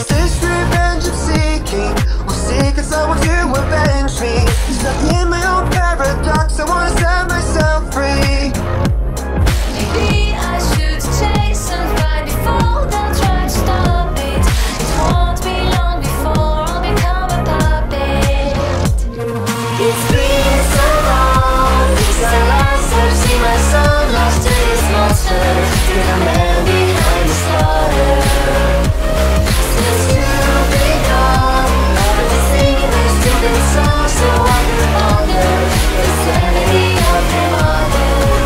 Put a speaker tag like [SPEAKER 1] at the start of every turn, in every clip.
[SPEAKER 1] this revenge I'm seeking, or seeking someone to avenge me? Stuck in my own paradox, I wanna set myself free.
[SPEAKER 2] Maybe I should chase and fight before they'll try to stop it. It won't be long before I'll become a puppet.
[SPEAKER 3] It's been so long since I last have seen my son lost to this monster. With a man behind the slaughter. Since you've been gone, I've been singing this stupid song, so I can ponder the sanity of your mother.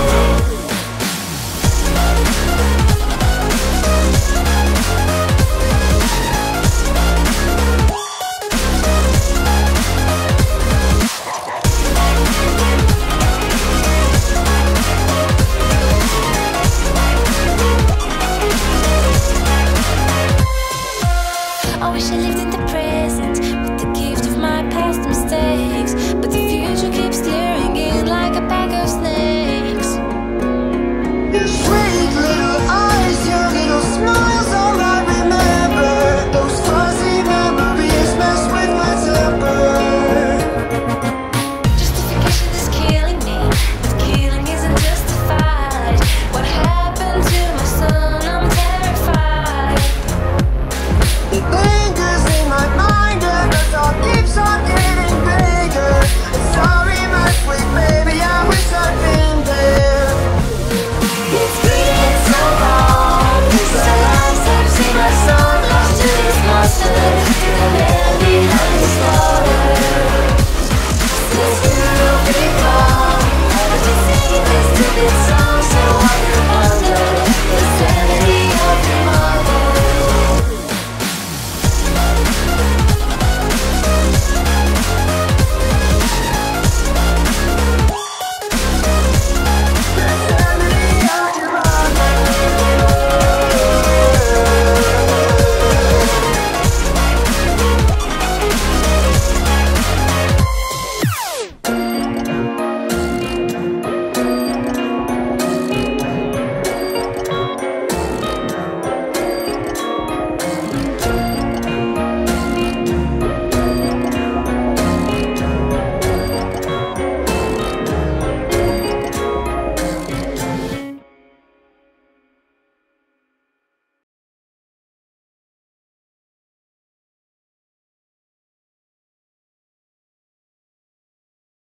[SPEAKER 2] I wish I lived in the present with the gift of my past mistakes, but the future keeps luring in like a pack of snakes.
[SPEAKER 1] Your sweet little eyes, your little smiles, all I remember. Those fuzzy memories mess with my temper.
[SPEAKER 2] Justification is killing me, but killing isn't justified. What happened to my son? I'm terrified.
[SPEAKER 1] It lingers in my mind, and the thought keeps on getting bigger. And sorry, my sweet baby, I'm